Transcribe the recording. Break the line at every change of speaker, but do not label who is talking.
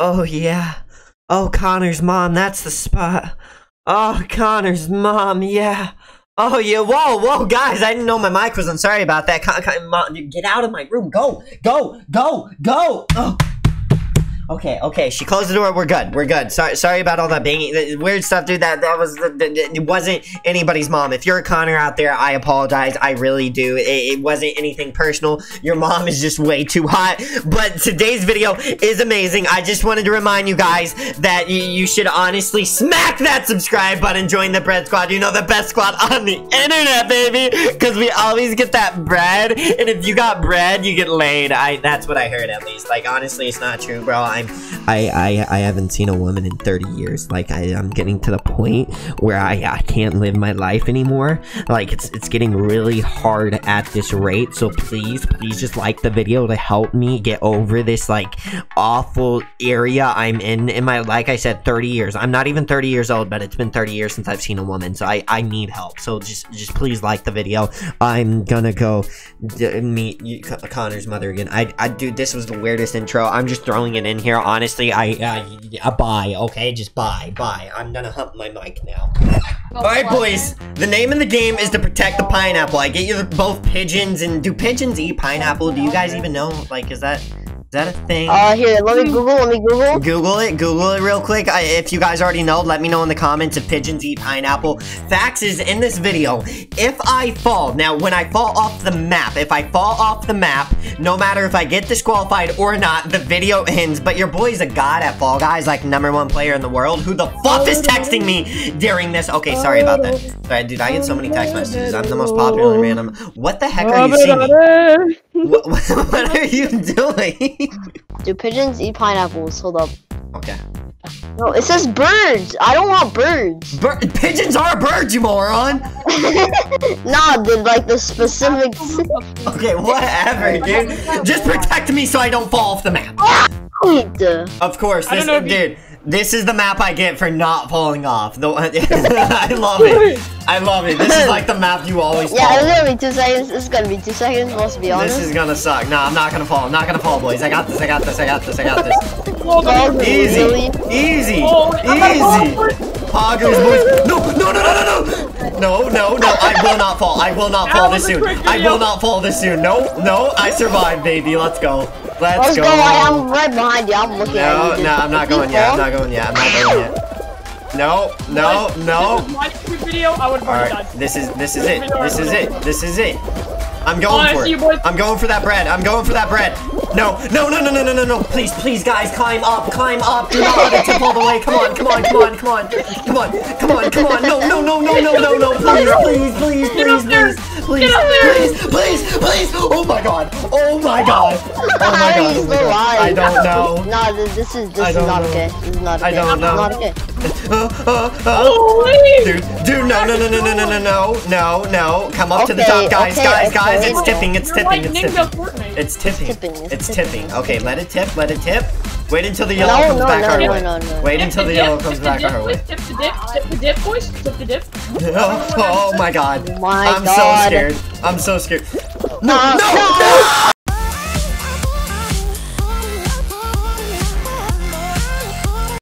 Oh, yeah. Oh, Connor's mom, that's the spot. Oh, Connor's mom, yeah. Oh, yeah, whoa, guys, I didn't know my mic was on. Sorry about that. Mom, get out of my room. Go. Oh. Okay, she closed the door. We're good. Sorry about all that banging, weird stuff, dude. That was, it wasn't anybody's mom. If you're a Connor out there, I apologize. I really do. It wasn't anything personal. Your mom is just way too hot. But today's video is amazing. I just wanted to remind you guys that you should honestly smack that subscribe button. Join the bread squad. You know, the best squad on the internet, baby. Because we always get that bread. And if you got bread, you get laid. That's what I heard, at least. Like, honestly, it's not true, bro. I haven't seen a woman in 30 years. Like, I'm getting to the point where I can't live my life anymore. Like, it's getting really hard at this rate. So please just like the video to help me get over this, like, awful area I'm in my, like I said, 30 years. I'm not even 30 years old, but it's been 30 years since I've seen a woman. So I need help. So just please like the video. I'm gonna go meet Connor's mother again. Dude, this was the weirdest intro. I'm just throwing it in here. Honestly, bye, okay? Just bye. I'm gonna hump my mic now. Alright, boys. The name of the game is to protect the pineapple. I get you both pigeons, and do pigeons eat pineapple? Do you guys even know? Like, is that a thing?
Here, let me Google.
Google it real quick. If you guys already know, let me know in the comments if pigeons eat pineapple. Facts is, in this video, if I fall, now when I fall off the map, no matter if I get disqualified or not, the video ends. But your boy's a god at Fall Guys, like #1 player in the world. Who the fuck is texting me during this? Okay, sorry about that. Sorry, dude, I get so many text messages. I'm the most popular man. What the heck are you seeing? What are you doing?
Do pigeons eat pineapples? Hold up.
Okay.
No, it says birds. I don't want birds.
Pigeons are birds, you moron.
Nah, like the specific.
Okay, whatever, dude. Just protect me so I don't fall off the map. Of course, dude. This is the map I get for not falling off. I love it. This is like the map you always fall.
Yeah, it's gonna be 2 seconds. It's gonna be 2 seconds, let's be honest.
This is gonna suck. Nah, I'm not gonna fall. Boys. I got this. Easy. Poggers, boys. No. I will not fall this soon. No, I survived, baby. Let's go. Let's go.
I'm right behind you. I'm looking at you.
No, I'm not going yet. No. Alright, this is it. I'm going for it. I'm going for that bread. No. Please, guys, climb up. Do not let it tip all the way. Come on. No. Please. Oh my god. I don't know.
Nah, this is not okay. This is not okay.
I don't know.
Not okay.
Dude, no. Come up to the top, guys. It's tipping. Okay, let it tip. Wait until the yellow comes back our way. Wait until the yellow comes back our way.
Tip the dip, boys. Tip the dip.
Oh my god. I'm so scared. No!